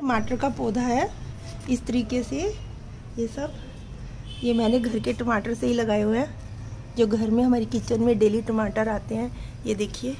टमाटर का पौधा है इस तरीके से। ये सब ये मैंने घर के टमाटर से ही लगाए हुए हैं, जो घर में हमारी किचन में डेली टमाटर आते हैं। ये देखिए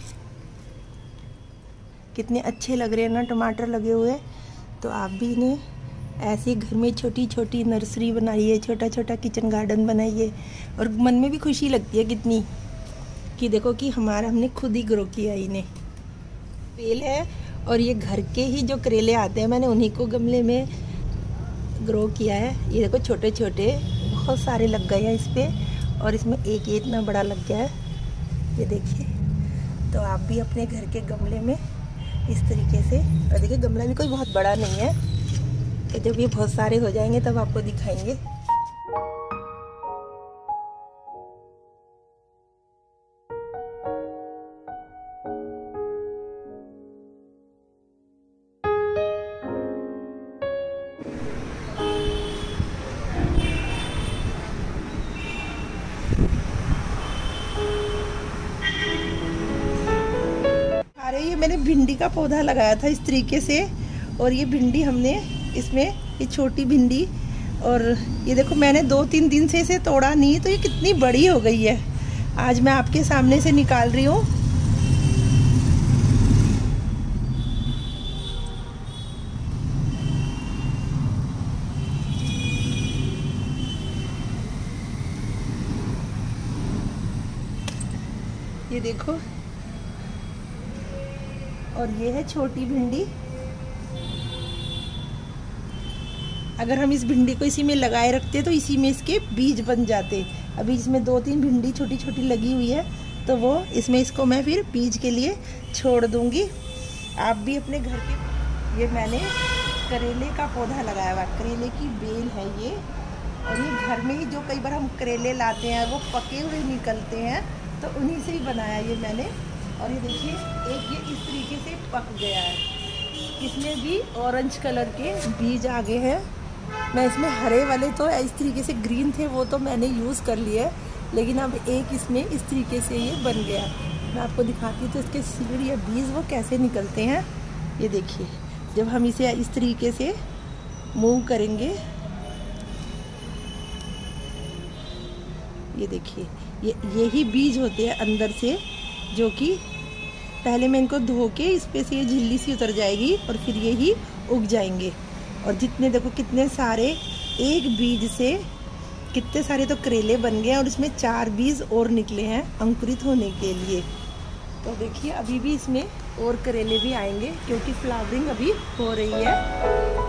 कितने अच्छे लग रहे हैं ना टमाटर लगे हुए। तो आप भी इन्हें ऐसे घर में छोटी छोटी नर्सरी बनाइए, छोटा छोटा किचन गार्डन बनाइए, और मन में भी खुशी लगती है कितनी कि देखो कि हमने खुद ही ग्रो किया इन्हें। बेल है और ये घर के ही जो करेले आते हैं मैंने उन्हीं को गमले में ग्रो किया है। ये देखो छोटे छोटे बहुत सारे लग गए हैं इस पर, और इसमें एक ये इतना बड़ा लग गया है, ये देखिए। तो आप भी अपने घर के गमले में इस तरीके से, और देखिए गमला भी कोई बहुत बड़ा नहीं है, तो जब ये बहुत सारे हो जाएंगे तब आपको दिखाएंगे। अरे ये मैंने भिंडी का पौधा लगाया था इस तरीके से, और ये भिंडी हमने इसमें, ये छोटी भिंडी, और ये देखो मैंने 2-3 दिन से इसे तोड़ा नहीं, तो ये कितनी बड़ी हो गई है। आज मैं आपके सामने से निकाल रही हूँ। ये देखो, और ये है छोटी भिंडी। अगर हम इस भिंडी को इसी में लगाए रखते तो इसी में इसके बीज बन जाते। अभी इसमें 2-3 भिंडी छोटी छोटी लगी हुई है, तो वो इसमें इसको मैं फिर बीज के लिए छोड़ दूंगी। आप भी अपने घर के, ये मैंने करेले का पौधा लगाया हुआ, करेले की बेल है ये, और ये घर में ही जो कई बार हम करेले लाते हैं वो पके हुए निकलते हैं, तो उन्हीं से ही बनाया ये मैंने। और ये देखिए एक ये इस तरीके से पक गया है, इसमें भी ऑरेंज कलर के बीज आ गए हैं। मैं इसमें हरे वाले तो इस तरीके से ग्रीन थे, वो तो मैंने यूज़ कर लिए, लेकिन अब एक इसमें इस तरीके से ये बन गया। मैं आपको दिखाती हूँ तो इसके सीड या बीज वो कैसे निकलते हैं। ये देखिए जब हम इसे इस तरीके से मूव करेंगे, ये देखिए यही बीज होते हैं अंदर से, जो कि पहले मैं इनको धो के इस पे से ये झिल्ली सी उतर जाएगी और फिर यही उग जाएंगे। और जितने देखो कितने सारे, एक बीज से कितने सारे तो करेले बन गए हैं, और इसमें 4 बीज और निकले हैं अंकुरित होने के लिए। तो देखिए अभी भी इसमें और करेले भी आएंगे, क्योंकि फ्लावरिंग अभी हो रही है।